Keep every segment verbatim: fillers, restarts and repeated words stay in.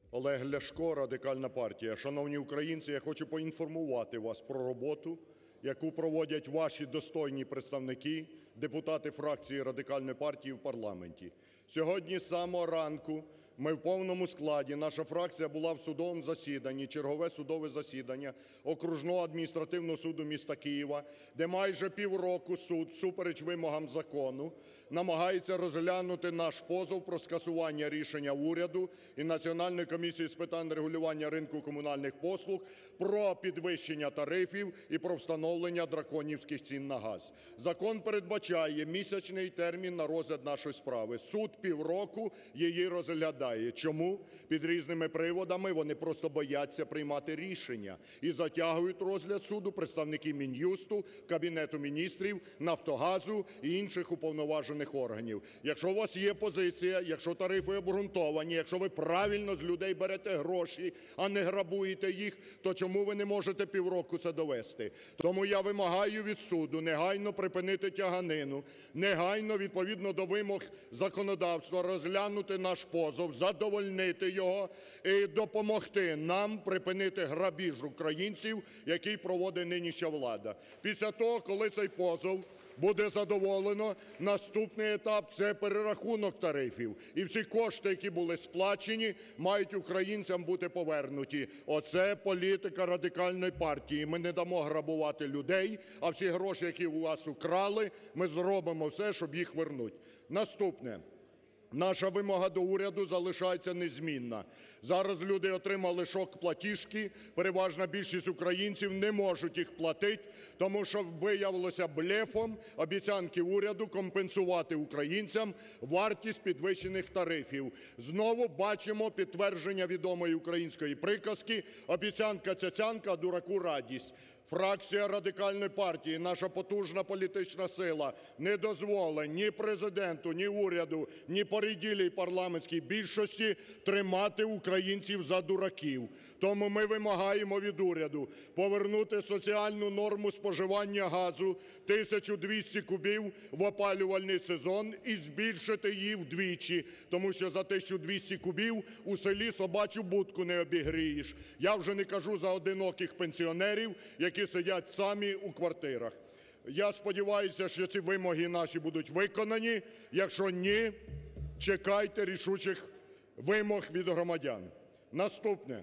Олег Ляшко, Радикальна партія. Шановні українці, я хочу поінформувати вас про роботу, яку проводять ваші достойні представники, депутати фракції Радикальної партії в парламенті. Сьогодні з самого ранку ми в повному складі, наша фракція була в судовому засіданні, чергове судове засідання Окружного адміністративного суду міста Києва, де майже півроку суд, всупереч вимогам закону, намагається розглянути наш позов про скасування рішення уряду і Національної комісії з питань регулювання ринку комунальних послуг про підвищення тарифів і про встановлення драконівських цін на газ. Закон передбачає місячний термін на розгляд нашої справи. Суд півроку її розглядає. Чому? Під різними приводами вони просто бояться приймати рішення і затягують розгляд суду представники Мін'юсту, Кабінету Міністрів, Нафтогазу і інших уповноважених органів. Якщо у вас є позиція, якщо тарифи обґрунтовані, якщо ви правильно з людей берете гроші, а не грабуєте їх, то чому ви не можете півроку це довести? Тому я вимагаю від суду негайно припинити тяганину, негайно, відповідно до вимог законодавства, розглянути наш позов, задовольнити його і допомогти нам припинити грабіж українців, який проводить нинішня влада. Після того, коли цей позов буде задоволено, наступний етап – це перерахунок тарифів. І всі кошти, які були сплачені, мають українцям бути повернуті. Оце політика Радикальної партії. Ми не дамо грабувати людей, а всі гроші, які у вас украли, ми зробимо все, щоб їх вернути. Наступне. Наша вимога до уряду залишається незмінна. Зараз люди отримали шок-платіжки, переважна більшість українців не можуть їх платити, тому що виявилося блефом обіцянки уряду компенсувати українцям вартість підвищених тарифів. Знову бачимо підтвердження відомої української приказки «обіцянка цяцянка, а дураку радість». Фракція Радикальної партії, наша потужна політична сила не дозволить ні Президенту, ні уряду, ні поріділій парламентській більшості тримати українців за дураків. Тому ми вимагаємо від уряду повернути соціальну норму споживання газу тисячу двісті кубів в опалювальний сезон і збільшити її вдвічі, тому що за тисячу двісті кубів у селі собачу будку не обігрієш. Я вже не кажу за одиноких пенсіонерів, які які сидять самі у квартирах. Я сподіваюся, що ці вимоги наші будуть виконані. Якщо ні, чекайте рішучих вимог від громадян. Наступне.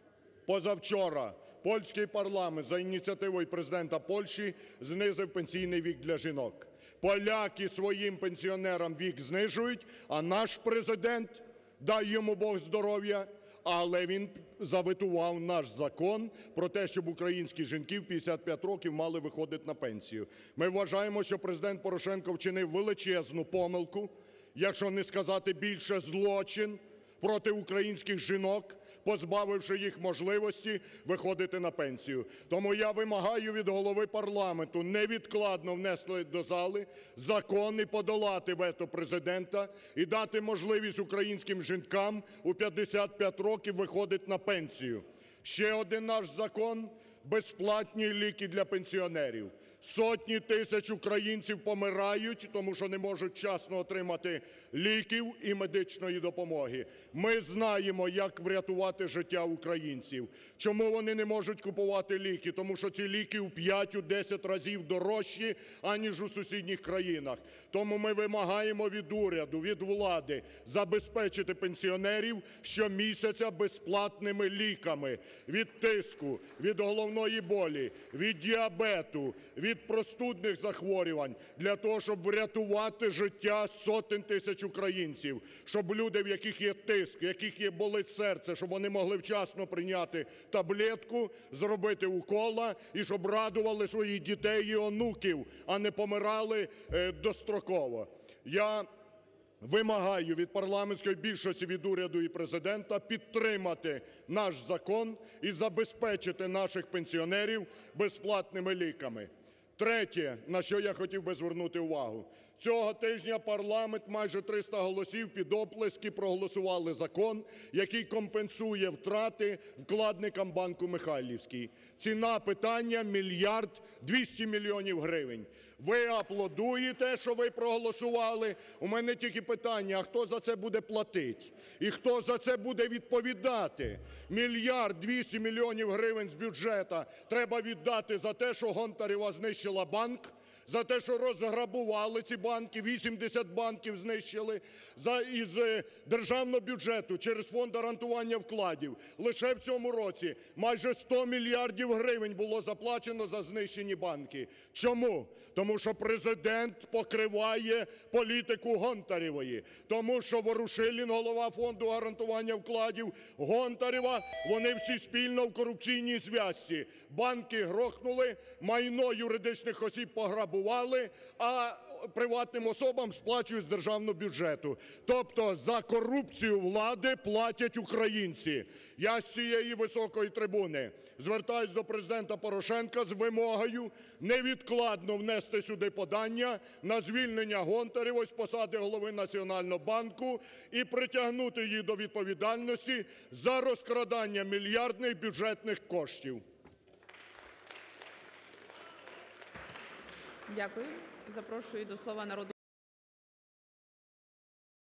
Позавчора польський парламент за ініціативою Президента Польщі знизив пенсійний вік для жінок. Поляки своїм пенсіонерам вік знижують, а наш Президент, дай йому Бог здоров'я, але він заветував наш закон про те, щоб українські жінки в п'ятдесят п'ять років мали виходити на пенсію. Ми вважаємо, що Президент Порошенко вчинив величезну помилку, якщо не сказати більше злочин, проти українських жінок, позбавивши їх можливості виходити на пенсію. Тому я вимагаю від голови парламенту невідкладно внести до зали закон і подолати вето Президента і дати можливість українським жінкам у п'ятдесят п'ять років виходити на пенсію. Ще один наш закон – безплатні ліки для пенсіонерів. Сотні тисяч українців помирають, тому що не можуть вчасно отримати ліків і медичної допомоги. Ми знаємо, як врятувати життя українців. Чому вони не можуть купувати ліки? Тому що ці ліки в п'ять-десять разів дорожчі, аніж у сусідніх країнах. Тому ми вимагаємо від уряду, від влади забезпечити пенсіонерів щомісяця безплатними ліками від тиску, від головної болі, від діабету, від простудних захворювань, для того, щоб врятувати життя сотень тисяч українців, щоб люди, в яких є тиск, в яких є болить серце, щоб вони могли вчасно прийняти таблетку, зробити укола і щоб радували своїх дітей і онуків, а не помирали е, достроково. Я вимагаю від парламентської більшості, від уряду і Президента підтримати наш закон і забезпечити наших пенсіонерів безплатними ліками. Третє, на що я хотів би звернути увагу, Цього тижня парламент, майже триста голосів, під оплески проголосували закон, який компенсує втрати вкладникам банку "Михайлівський". Ціна питання – мільярд двісті мільйонів гривень. Ви аплодуєте, що ви проголосували. У мене тільки питання: а хто за це буде платити? І хто за це буде відповідати? Мільярд двісті мільйонів гривень з бюджету треба віддати за те, що Гонтарева знищила банк, за те, що розграбували ці банки, вісімдесят банків знищили. За, із державного бюджету через Фонд гарантування вкладів лише в цьому році майже сто мільярдів гривень було заплачено за знищені банки. Чому? Тому що Президент покриває політику Гонтаревої. Тому що Ворушилін, голова Фонду гарантування вкладів, Гонтарева, вони всі спільно в корупційній зв'язці. Банки грохнули, майно юридичних осіб пограбували, а приватним особам сплачують з державного бюджету. Тобто за корупцію влади платять українці. Я з цієї високої трибуни звертаюсь до Президента Порошенка з вимогою невідкладно внести сюди подання на звільнення Гонтаревої з посади голови Національного банку і притягнути її до відповідальності за розкрадання мільярдних бюджетних коштів. Дякую. Запрошую до слова народного